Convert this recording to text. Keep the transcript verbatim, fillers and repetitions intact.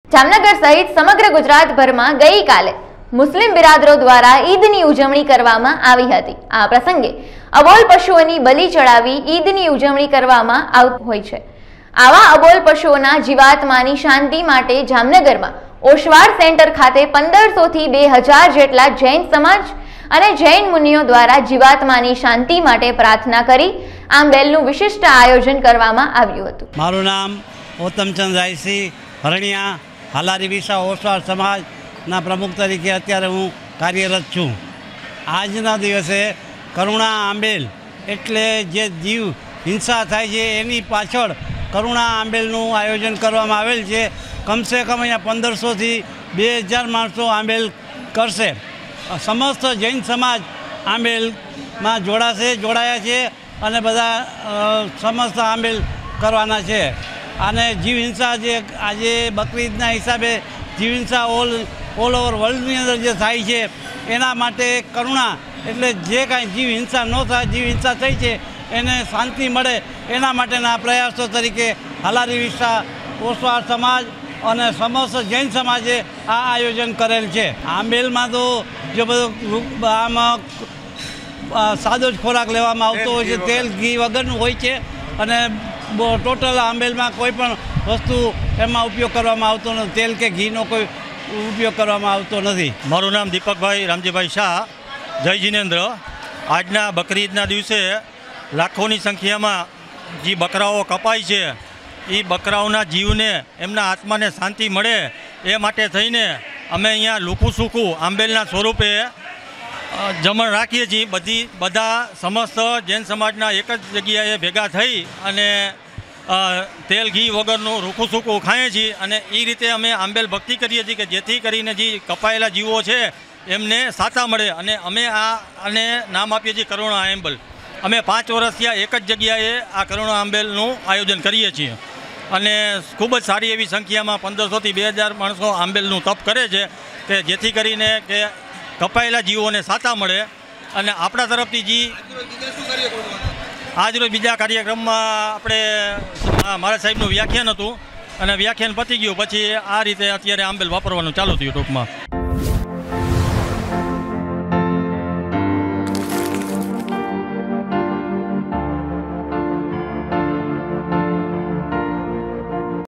જામનગર સહિત સમગ્ર ગુજરાતભરમાં ગઈકાલે મુસ્લિમ બિરાદરો દ્વારા ઈદની ઉજવણી કરવામાં આવી હતી। આ પ્રસંગે અબોલ પશુઓની બલિ ચડાવી ઈદની ઉજવણી કરવામાં આવતી હોય છે। આવા અબોલ પશુઓના જીવાત્માની શાંતિ માટે જામનગરમાં ઓશવાડ સેન્ટર ખાતે પંદરસો થી બે હજાર જેટલા જૈન સમાજ અને જૈન મુનિઓ દ્વારા જીવાત્માની શાંતિ માટે પ્રાર્થના કરી આંબેલનું વિશિષ્ટ આયોજન કરવામાં આવ્યું હતું। મારું નામ ઓતમચંદ રાયસી હરણિયા હાલારી વિસા ઓશવાડ સમાજના પ્રમુખ તરીકે અત્યારે હું કાર્યરત છું। આજના દિવસે કરુણા આંબેલ એટલે જે જીવ હિંસા થાય છે એની પાછળ કરુણા આંબેલનું આયોજન કરવામાં આવેલ છે। કમસે કમ અહીંયા પંદરસોથી બે હજાર માણસો આંબેલ કરશે। સમસ્ત જૈન સમાજ આંબેલમાં જોડાશે જોડાયા છે અને બધા સમસ્ત આંબેલ કરવાના છે। અને જીવ હિંસા જે આજે બકરીદના હિસાબે જીવ હિંસા ઓલ ઓલ ઓવર વર્લ્ડની અંદર જે થાય છે એના માટે કરુણા એટલે જે કાંઈ જીવ હિંસા ન થાય, જીવ હિંસા થઈ છે એને શાંતિ મળે એના માટેના પ્રયાસો તરીકે હાલારી વિસા ઓશવાડ સમાજ અને સમસ્ત જૈન સમાજે આ આયોજન કરેલ છે। આંબેલમાં તો જે બધું આમાં સાદો જ ખોરાક લેવામાં આવતો હોય છે, તેલ ઘી વગરનું હોય છે અને ટોટલ આંબેલમાં કોઈ પણ વસ્તુ એમાં ઉપયોગ કરવામાં આવતો નથી, તેલ કે ઘીનો કોઈ ઉપયોગ કરવામાં આવતો નથી। મારું નામ દીપકભાઈ રામજીભાઈ શાહ, જય જિનેન્દ્ર। આજના બકરીદના દિવસે લાખોની સંખ્યામાં જે બકરાઓ કપાય છે એ બકરાઓના જીવને એમના આત્માને શાંતિ મળે એ માટે થઈને અમે અહીંયા લુકું સૂકું આંબેલના સ્વરૂપે જમણ રાખીએ છીએ। બધી બધા સમસ્ત જૈન સમાજના એક જ જગ્યાએ ભેગા થઈ અને તેલ ઘી વગરનું રૂખું સૂકું ખાઈએ છીએ અને એ રીતે અમે આંબેલ ભક્તિ કરીએ છીએ કે જેથી કરીને જે કપાયેલા જીવો છે એમને સાતા મળે। અને અમે આ અને નામ આપીએ છીએ કરુણા આંબેલ। અમે પાંચ વર્ષથી એક જ જગ્યાએ આ કરુણા આંબેલનું આયોજન કરીએ છીએ અને ખૂબ જ સારી એવી સંખ્યામાં પંદરસોથી બે હજાર માણસો આંબેલનું તપ કરે છે કે જેથી કરીને કે કપાયેલા જીવોને સાતા મળે। અને આપણા તરફથી જી આજરોજ બીજા કાર્યક્રમમાં આપણે મારા સાહેબનું વ્યાખ્યાન હતું અને વ્યાખ્યાન પતી ગયું પછી આ રીતે અત્યારે આંબેલ વાપરવાનું ચાલુ થયું ટૂંકમાં।